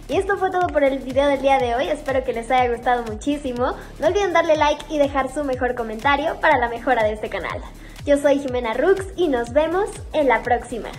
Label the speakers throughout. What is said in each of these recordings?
Speaker 1: Y esto fue todo por el video del día de hoy, espero que les haya gustado muchísimo. No olviden darle like y dejar su mejor comentario para la mejora de este canal. Yo soy Jimena Rux y nos vemos en la próxima.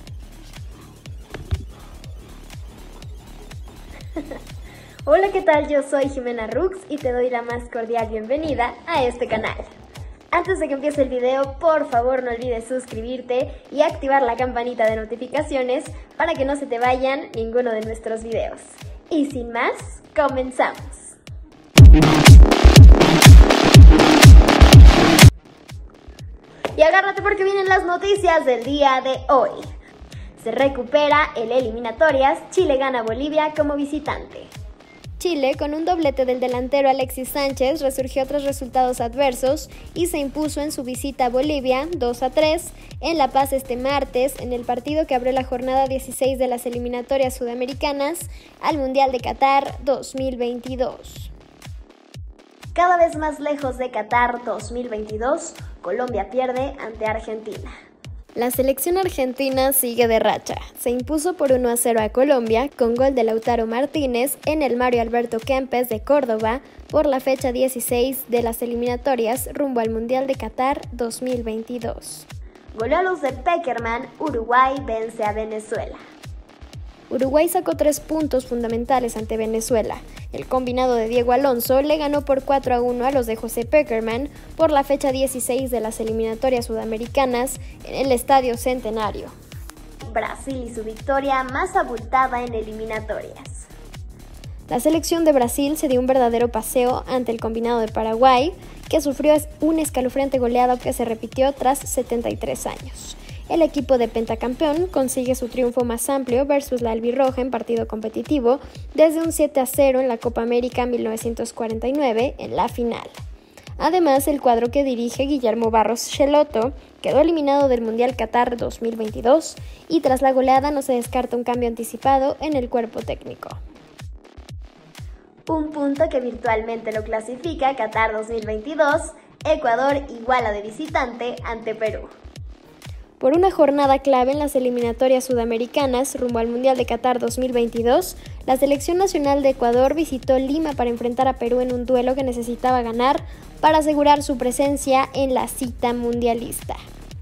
Speaker 1: Hola, ¿qué tal? Yo soy Jimena Rux y te doy la más cordial bienvenida a este canal. Antes de que empiece el video, por favor no olvides suscribirte y activar la campanita de notificaciones para que no se te vayan ninguno de nuestros videos. Y sin más, comenzamos. Y agárrate porque vienen las noticias del día de hoy. Se recupera el eliminatorias, Chile gana a Bolivia como visitante. Chile, con un doblete del delantero Alexis Sánchez, resurgió tras resultados adversos y se impuso en su visita a Bolivia 2-3 en La Paz este martes, en el partido que abrió la jornada 16 de las eliminatorias sudamericanas al Mundial de Qatar 2022. Cada vez más lejos de Qatar 2022, Colombia pierde ante Argentina. La selección argentina sigue de racha. Se impuso por 1-0 a Colombia con gol de Lautaro Martínez en el Mario Alberto Kempes de Córdoba por la fecha 16 de las eliminatorias rumbo al Mundial de Qatar 2022. Goleó a los de Pekerman, Uruguay vence a Venezuela. Uruguay sacó 3 puntos fundamentales ante Venezuela. El combinado de Diego Alonso le ganó por 4-1 a los de José Pekerman por la fecha 16 de las eliminatorias sudamericanas en el Estadio Centenario. Brasil y su victoria más abultada en eliminatorias. La selección de Brasil se dio un verdadero paseo ante el combinado de Paraguay, que sufrió un escalofriante goleado que se repitió tras 73 años. El equipo de pentacampeón consigue su triunfo más amplio versus la albirroja en partido competitivo desde un 7-0 en la Copa América 1949 en la final. Además, el cuadro que dirige Guillermo Barros Schelotto quedó eliminado del Mundial Qatar 2022 y tras la goleada no se descarta un cambio anticipado en el cuerpo técnico. Un punto que virtualmente lo clasifica a Qatar 2022, Ecuador iguala de visitante ante Perú. Por una jornada clave en las eliminatorias sudamericanas rumbo al Mundial de Qatar 2022, la selección nacional de Ecuador visitó Lima para enfrentar a Perú en un duelo que necesitaba ganar para asegurar su presencia en la cita mundialista.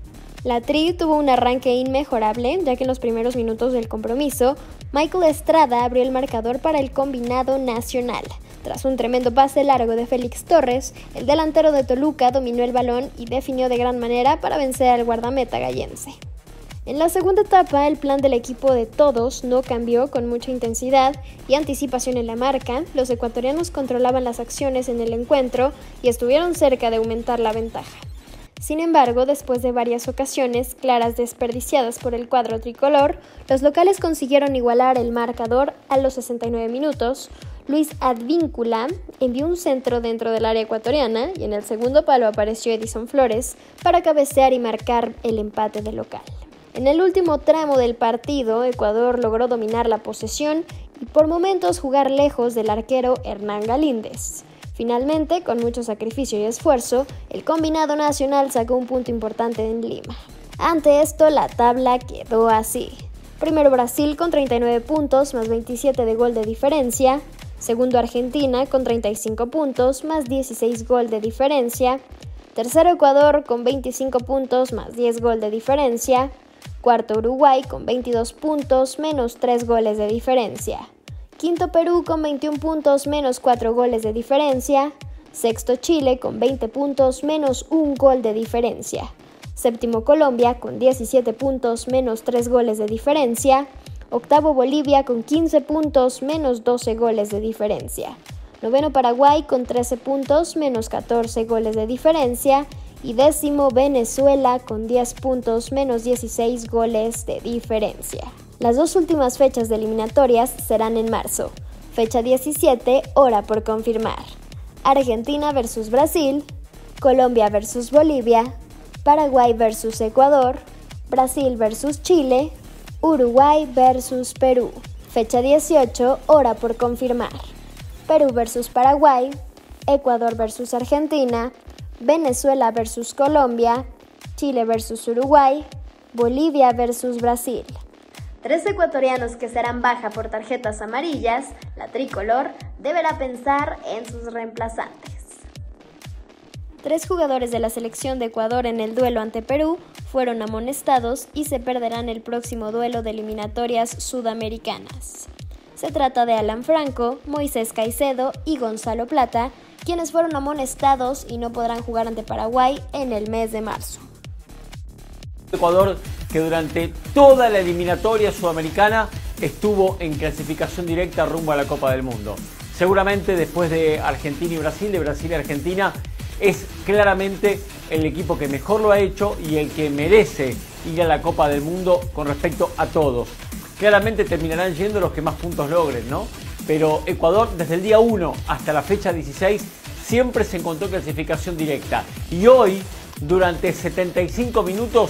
Speaker 1: La Tri tuvo un arranque inmejorable, ya que en los primeros minutos del compromiso, Michael Estrada abrió el marcador para el combinado nacional. Tras un tremendo pase largo de Félix Torres, el delantero de Toluca dominó el balón y definió de gran manera para vencer al guardameta gallense. En la segunda etapa, el plan del equipo de todos no cambió. Con mucha intensidad y anticipación en la marca, los ecuatorianos controlaban las acciones en el encuentro y estuvieron cerca de aumentar la ventaja. Sin embargo, después de varias ocasiones claras desperdiciadas por el cuadro tricolor, los locales consiguieron igualar el marcador a los 69 minutos. Luis Advíncula envió un centro dentro del área ecuatoriana y en el segundo palo apareció Edison Flores para cabecear y marcar el empate del local. En el último tramo del partido, Ecuador logró dominar la posesión y por momentos jugar lejos del arquero Hernán Galíndez. Finalmente, con mucho sacrificio y esfuerzo, el combinado nacional sacó un punto importante en Lima. Ante esto, la tabla quedó así. Primero Brasil con 39 puntos más 27 de gol de diferencia. Segundo Argentina con 35 puntos más 16 gol de diferencia. Tercero Ecuador con 25 puntos más 10 gol de diferencia. Cuarto Uruguay con 22 puntos menos 3 goles de diferencia. Quinto Perú con 21 puntos menos 4 goles de diferencia. Sexto Chile con 20 puntos menos 1 gol de diferencia. Séptimo Colombia con 17 puntos menos 3 goles de diferencia. Octavo Bolivia con 15 puntos menos 12 goles de diferencia. Noveno Paraguay con 13 puntos menos 14 goles de diferencia. Y décimo Venezuela con 10 puntos menos 16 goles de diferencia. Las dos últimas fechas de eliminatorias serán en marzo. Fecha 17, hora por confirmar. Argentina versus Brasil, Colombia versus Bolivia, Paraguay versus Ecuador, Brasil versus Chile, Uruguay versus Perú. Fecha 18, hora por confirmar. Perú versus Paraguay, Ecuador versus Argentina, Venezuela versus Colombia, Chile versus Uruguay, Bolivia versus Brasil. 3 ecuatorianos que serán baja por tarjetas amarillas, la tricolor deberá pensar en sus reemplazantes. 3 jugadores de la selección de Ecuador en el duelo ante Perú fueron amonestados y se perderán el próximo duelo de eliminatorias sudamericanas. Se trata de Alan Franco, Moisés Caicedo y Gonzalo Plata, quienes fueron amonestados y no podrán jugar ante Paraguay en el mes de marzo.
Speaker 2: Ecuador, que durante toda la eliminatoria sudamericana estuvo en clasificación directa rumbo a la Copa del Mundo. Seguramente después de Argentina y Brasil, de Brasil y Argentina, es claramente el equipo que mejor lo ha hecho y el que merece ir a la Copa del Mundo con respecto a todos. Claramente terminarán yendo los que más puntos logren, ¿no? Pero Ecuador desde el día 1 hasta la fecha 16 siempre se encontró en clasificación directa. Y hoy, durante 70-75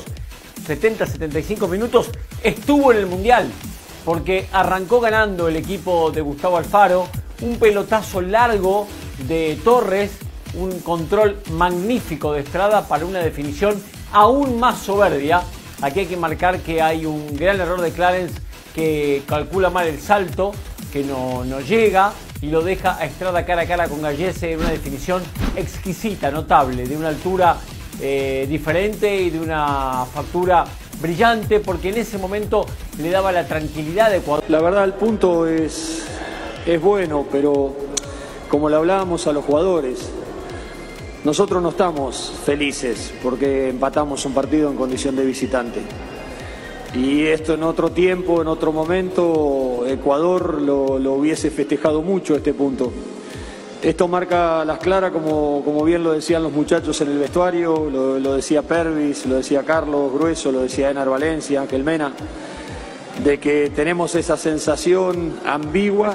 Speaker 2: minutos, estuvo en el Mundial. Porque arrancó ganando el equipo de Gustavo Alfaro, un pelotazo largo de Torres, un control magnífico de Estrada para una definición aún más soberbia. Aquí hay que marcar que hay un gran error de Clarence, que calcula mal el salto, que no llega y lo deja a Estrada cara a cara con Gallese en una definición exquisita, notable, de una altura diferente y de una factura brillante, porque en ese momento le daba la tranquilidad de Ecuador.
Speaker 3: La verdad, el punto es bueno, pero como le hablábamos a los jugadores, nosotros no estamos felices porque empatamos un partido en condición de visitante. Y esto en otro tiempo, en otro momento, Ecuador lo hubiese festejado mucho este punto. Esto marca las claras, como bien lo decían los muchachos en el vestuario, lo decía Pervis, lo decía Carlos Grueso, lo decía Enar Valencia, Ángel Mena, de que tenemos esa sensación ambigua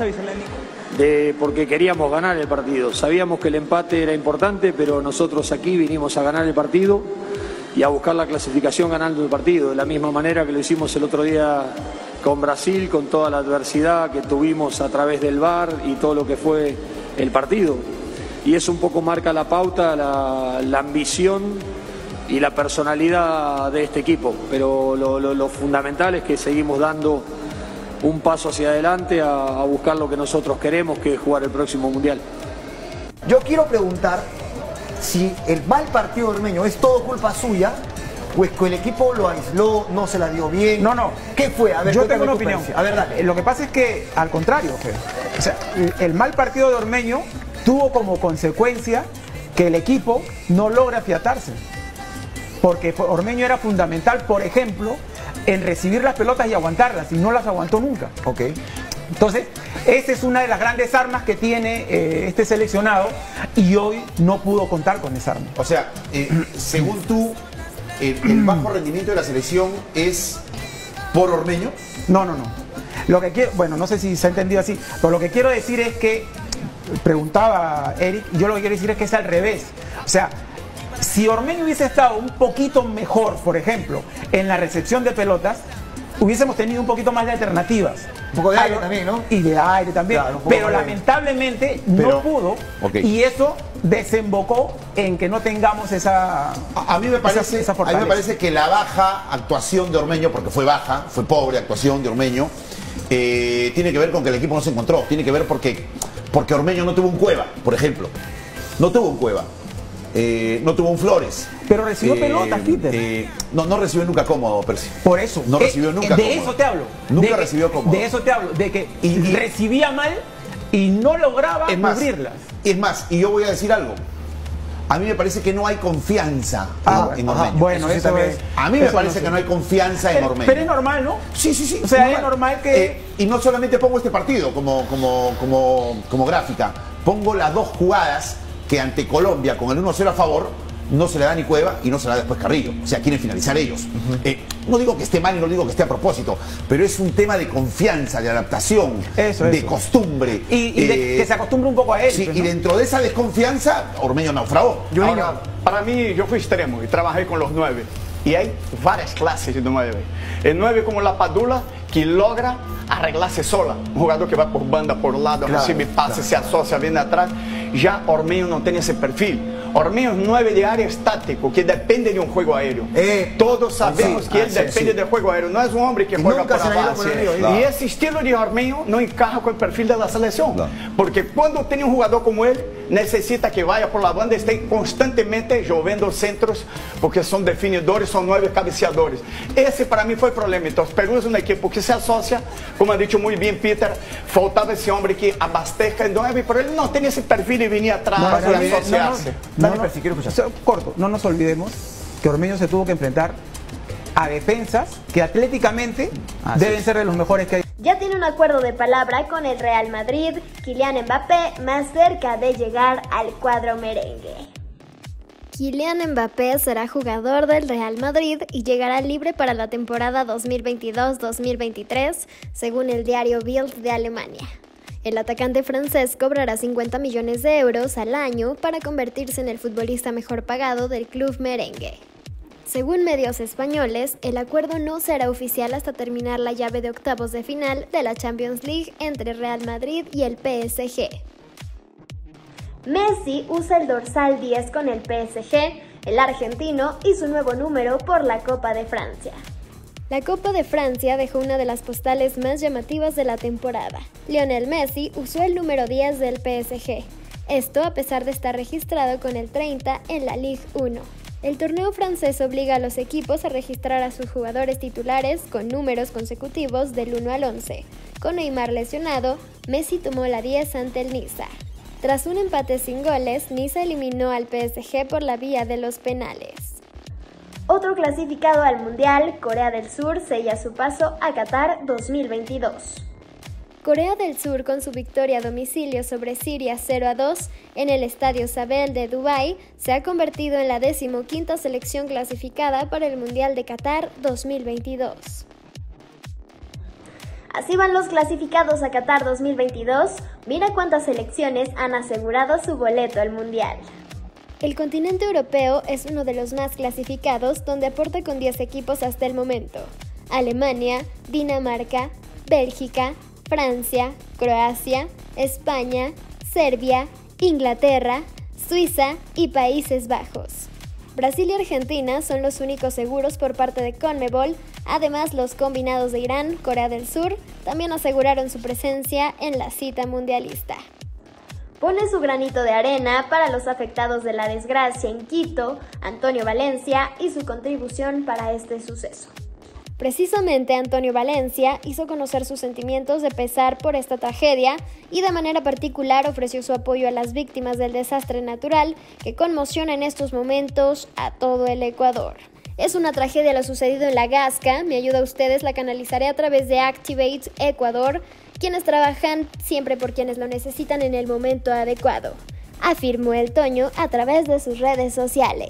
Speaker 3: porque queríamos ganar el partido. Sabíamos que el empate era importante, pero nosotros aquí vinimos a ganar el partido y a buscar la clasificación ganando el partido, de la misma manera que lo hicimos el otro día con Brasil, con toda la adversidad que tuvimos a través del VAR y todo lo que fue el partido. Y eso un poco marca la pauta, la ambición y la personalidad de este equipo. Pero lo fundamental es que seguimos dando un paso hacia adelante a buscar lo que nosotros queremos, que es jugar el próximo Mundial.
Speaker 4: Yo quiero preguntar si el mal partido de Ormeño es todo culpa suya, o es que el equipo lo aisló, no se la dio bien.
Speaker 5: No.
Speaker 4: ¿Qué fue? A ver,
Speaker 5: yo tengo una opinión.
Speaker 4: A ver, dale.
Speaker 5: Lo que pasa es que, al contrario, o sea, el mal partido de Ormeño tuvo como consecuencia que el equipo no logra afiatarse. Porque Ormeño era fundamental, por ejemplo, en recibir las pelotas y aguantarlas, y no las aguantó nunca.
Speaker 4: Ok.
Speaker 5: Entonces, esa es una de las grandes armas que tiene este seleccionado, y hoy no pudo contar con esa arma.
Speaker 6: O sea, según tú, el bajo rendimiento de la selección es por Ormeño.
Speaker 5: No. Lo que quiero, bueno, no sé si se ha entendido así, pero lo que quiero decir es que, preguntaba Eric, yo lo que quiero decir es que es al revés. O sea, si Ormeño hubiese estado un poquito mejor, por ejemplo, en la recepción de pelotas, hubiésemos tenido un poquito más de alternativas.
Speaker 4: Un poco de aire también, ¿no?
Speaker 5: Y de aire también.
Speaker 4: Claro,
Speaker 5: pero lamentablemente no pudo.
Speaker 6: Okay.
Speaker 5: Y eso desembocó en que no tengamos esa
Speaker 6: A mí me parece,
Speaker 5: esa
Speaker 6: a mí me
Speaker 5: fortaleza.
Speaker 6: parece que la baja actuación de Ormeño, porque fue baja, fue pobre actuación de Ormeño, tiene que ver con que el equipo no se encontró. Tiene que ver porque Ormeño no tuvo un Cueva, por ejemplo. No tuvo un Cueva. No tuvo un Flores.
Speaker 5: Pero recibió pelotas, Peter.
Speaker 6: No recibió nunca cómodo, Percy.
Speaker 5: Por eso.
Speaker 6: No recibió nunca
Speaker 5: de
Speaker 6: cómodo.
Speaker 5: eso te hablo.
Speaker 6: Nunca recibió cómodo.
Speaker 5: De eso te hablo. De que recibía mal y no lograba cubrirlas.
Speaker 6: Es más, y yo voy a decir algo. A mí me parece que no hay confianza en Ormeño.
Speaker 5: Bueno, eso es.
Speaker 6: A mí me parece que no hay confianza en Ormeño.
Speaker 5: Pero es normal, ¿no?
Speaker 6: Sí.
Speaker 5: O sea, es normal que...
Speaker 6: y no solamente pongo este partido como gráfica, pongo las dos jugadas que ante Colombia, con el 1-0 a favor, no se le da ni Cueva y no se le da después Carrillo. O sea, quieren finalizar ellos. No digo que esté mal y no digo que esté a propósito, pero es un tema de confianza, de adaptación, de costumbre.
Speaker 5: Y que se acostumbre un poco a él.
Speaker 6: Sí,
Speaker 5: pues,
Speaker 6: y
Speaker 5: ¿no?
Speaker 6: dentro de esa desconfianza, Ormeño naufragó.
Speaker 7: Ahora, para mí, yo fui extremo y trabajé con los 9. Y hay varias clases de 9. El 9 como la Padula, que logra arreglarse sola. Un jugador que va por banda, por lado, recibe pases, se asocia, viene atrás. Ya Ormeño no tiene ese perfil. Ormeño es 9 de área estático, que depende de un juego aéreo. Todos sabemos que él depende del juego aéreo. No es un hombre que juega por abajo. Y ese estilo de Ormeño no encaja con el perfil de la selección. Porque cuando tiene un jugador como él, necesita que vaya por la banda y esté constantemente lloviendo centros, porque son definidores, son 9 cabeceadores. Ese para mí fue el problema. Entonces, Perú es un equipo que se asocia, como ha dicho muy bien Peter, faltaba ese hombre que abastezca en 9, pero él no tenía ese perfil y venía atrás y asociarse.
Speaker 5: Corto, no nos olvidemos que Ormeño se tuvo que enfrentar a defensas que atléticamente deben ser de los mejores que hay.
Speaker 1: Ya tiene un acuerdo de palabra con el Real Madrid, Kylian Mbappé más cerca de llegar al cuadro merengue. Kylian Mbappé será jugador del Real Madrid y llegará libre para la temporada 2022-2023, según el diario Bild de Alemania. El atacante francés cobrará 50 millones de euros al año para convertirse en el futbolista mejor pagado del club merengue. Según medios españoles, el acuerdo no será oficial hasta terminar la llave de octavos de final de la Champions League entre Real Madrid y el PSG. Messi usa el dorsal 10 con el PSG, el argentino y su nuevo número por la Copa de Francia. La Copa de Francia dejó una de las postales más llamativas de la temporada. Lionel Messi usó el número 10 del PSG, esto a pesar de estar registrado con el 30 en la Ligue 1. El torneo francés obliga a los equipos a registrar a sus jugadores titulares con números consecutivos del 1 al 11. Con Neymar lesionado, Messi tomó la 10 ante el Niza. Tras un empate sin goles, Niza eliminó al PSG por la vía de los penales. Otro clasificado al Mundial, Corea del Sur, sella su paso a Qatar 2022. Corea del Sur, con su victoria a domicilio sobre Siria 0-2 en el Estadio Sabel de Dubái, se ha convertido en la 15ª selección clasificada para el Mundial de Qatar 2022. Así van los clasificados a Qatar 2022. Mira cuántas selecciones han asegurado su boleto al Mundial. El continente europeo es uno de los más clasificados, donde aporta con 10 equipos hasta el momento: Alemania, Dinamarca, Bélgica, Francia, Croacia, España, Serbia, Inglaterra, Suiza y Países Bajos. Brasil y Argentina son los únicos seguros por parte de CONMEBOL. Además, los combinados de Irán, Corea del Sur, también aseguraron su presencia en la cita mundialista. Pone su granito de arena para los afectados de la desgracia en Quito, Antonio Valencia, y su contribución para este suceso. Precisamente Antonio Valencia hizo conocer sus sentimientos de pesar por esta tragedia y de manera particular ofreció su apoyo a las víctimas del desastre natural que conmociona en estos momentos a todo el Ecuador. Es una tragedia lo sucedido en La Gasca. Mi ayuda a ustedes la canalizaré a través de Activate Ecuador, quienes trabajan siempre por quienes lo necesitan en el momento adecuado, afirmó el Toño a través de sus redes sociales.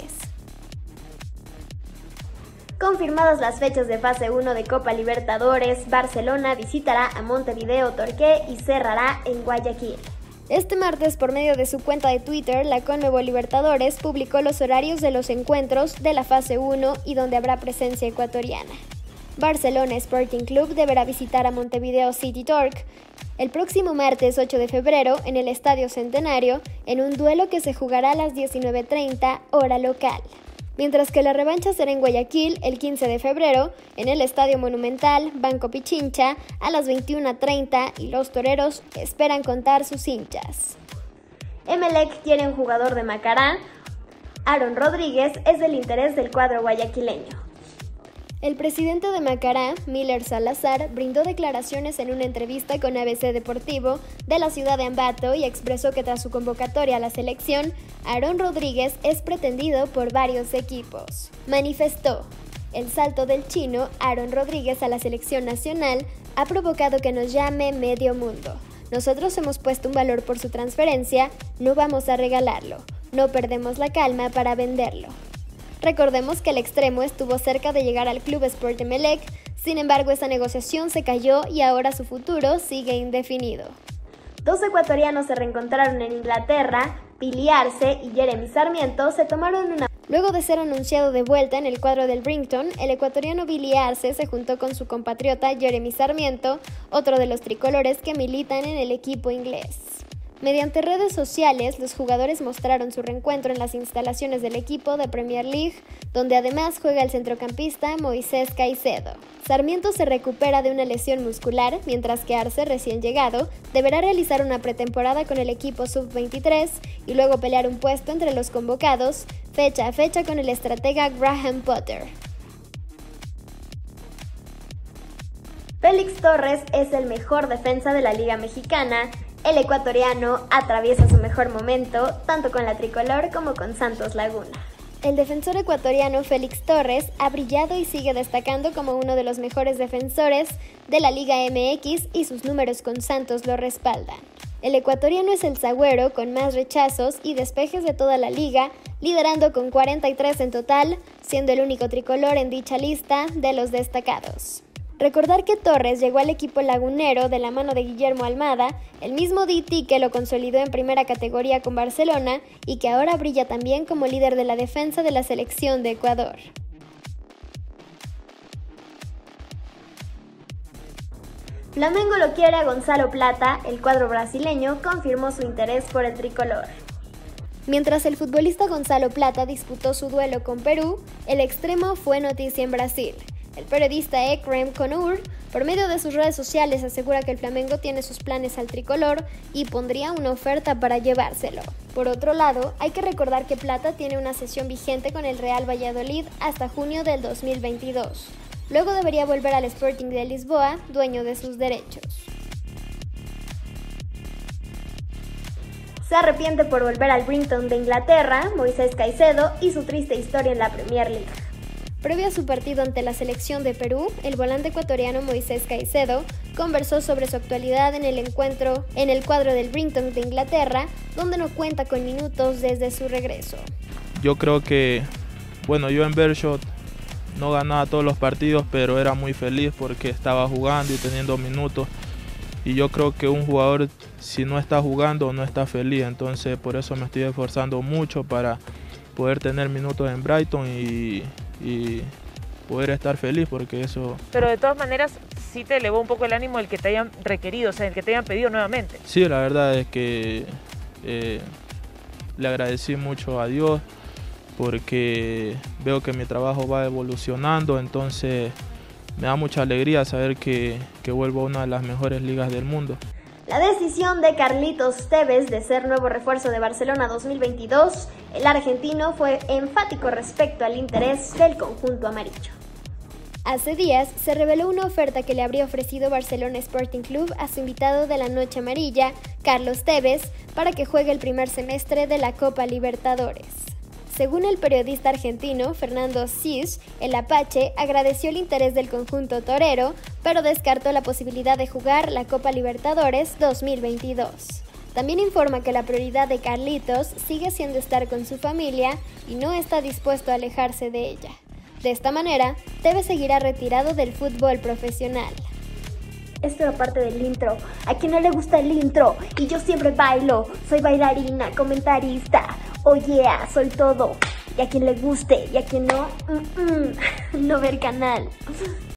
Speaker 1: Confirmadas las fechas de fase 1 de Copa Libertadores, Barcelona visitará a Montevideo Torqué y cerrará en Guayaquil. Este martes, por medio de su cuenta de Twitter, la CONMEBOL Libertadores publicó los horarios de los encuentros de la fase 1 y donde habrá presencia ecuatoriana. Barcelona Sporting Club deberá visitar a Montevideo City Torque el próximo martes 8 de febrero en el Estadio Centenario, en un duelo que se jugará a las 19:30 hora local. Mientras que la revancha será en Guayaquil el 15 de febrero, en el Estadio Monumental Banco Pichincha a las 21:30 y los toreros esperan contar sus hinchas. Emelec quiere un jugador de Macará. Aaron Rodríguez es del interés del cuadro guayaquileño. El presidente de Macará, Miller Salazar, brindó declaraciones en una entrevista con ABC Deportivo de la ciudad de Ambato y expresó que tras su convocatoria a la selección, Aaron Rodríguez es pretendido por varios equipos. Manifestó: el salto del chino Aaron Rodríguez a la selección nacional ha provocado que nos llame medio mundo. Nosotros hemos puesto un valor por su transferencia, no vamos a regalarlo, no perdemos la calma para venderlo. Recordemos que el extremo estuvo cerca de llegar al Club Sport Emelec, sin embargo esa negociación se cayó y ahora su futuro sigue indefinido. Dos ecuatorianos se reencontraron en Inglaterra. Pili Arce y Jeremy Sarmiento se tomaron una... Luego de ser anunciado de vuelta en el cuadro del Brighton, el ecuatoriano Billy Arce se juntó con su compatriota Jeremy Sarmiento, otro de los tricolores que militan en el equipo inglés. Mediante redes sociales, los jugadores mostraron su reencuentro en las instalaciones del equipo de Premier League, donde además juega el centrocampista Moisés Caicedo. Sarmiento se recupera de una lesión muscular, mientras que Arce, recién llegado, deberá realizar una pretemporada con el equipo sub-23 y luego pelear un puesto entre los convocados, fecha a fecha con el estratega Graham Potter. Félix Torres es el mejor defensa de la Liga Mexicana. El ecuatoriano atraviesa su mejor momento, tanto con la tricolor como con Santos Laguna. El defensor ecuatoriano Félix Torres ha brillado y sigue destacando como uno de los mejores defensores de la Liga MX y sus números con Santos lo respaldan. El ecuatoriano es el zaguero con más rechazos y despejes de toda la liga, liderando con 43 en total, siendo el único tricolor en dicha lista de los destacados. Recordar que Torres llegó al equipo lagunero de la mano de Guillermo Almada, el mismo DT que lo consolidó en primera categoría con Barcelona y que ahora brilla también como líder de la defensa de la selección de Ecuador. Flamengo lo quiere a Gonzalo Plata, el cuadro brasileño confirmó su interés por el tricolor. Mientras el futbolista Gonzalo Plata disputó su duelo con Perú, el extremo fue noticia en Brasil. El periodista Ekrem Konur, por medio de sus redes sociales, asegura que el Flamengo tiene sus planes al tricolor y pondría una oferta para llevárselo. Por otro lado, hay que recordar que Plata tiene una cesión vigente con el Real Valladolid hasta junio del 2022. Luego debería volver al Sporting de Lisboa, dueño de sus derechos. Se arrepiente por volver al Brighton de Inglaterra, Moisés Caicedo, y su triste historia en la Premier League. Previo a su partido ante la selección de Perú, el volante ecuatoriano Moisés Caicedo conversó sobre su actualidad en el encuentro en el cuadro del Brighton de Inglaterra, donde no cuenta con minutos desde su regreso.
Speaker 8: Yo creo que, yo en Beershot no ganaba todos los partidos, pero era muy feliz porque estaba jugando y teniendo minutos. Y yo creo que un jugador, si no está jugando, no está feliz. Entonces, por eso me estoy esforzando mucho para poder tener minutos en Brighton y poder estar feliz, porque eso...
Speaker 9: Pero de todas maneras sí te elevó un poco el ánimo el que te hayan requerido, o sea, el que te hayan pedido nuevamente.
Speaker 8: Sí, la verdad es que le agradecí mucho a Dios porque veo que mi trabajo va evolucionando, entonces me da mucha alegría saber que vuelvo a una de las mejores ligas del mundo.
Speaker 1: La decisión de Carlitos Tevez de ser nuevo refuerzo de Barcelona 2022, el argentino fue enfático respecto al interés del conjunto amarillo. Hace días se reveló una oferta que le habría ofrecido Barcelona Sporting Club a su invitado de la Noche Amarilla, Carlos Tevez, para que juegue el primer semestre de la Copa Libertadores. Según el periodista argentino Fernando Cis, el Apache agradeció el interés del conjunto torero, pero descartó la posibilidad de jugar la Copa Libertadores 2022. También informa que la prioridad de Carlitos sigue siendo estar con su familia y no está dispuesto a alejarse de ella. De esta manera, Tevez seguirá retirado del fútbol profesional. Esto era parte del intro. ¿A quien no le gusta el intro? Y yo siempre bailo. Soy bailarina, comentarista. Oh yeah, soy todo. Y a quien le guste y a quien no, no ver canal.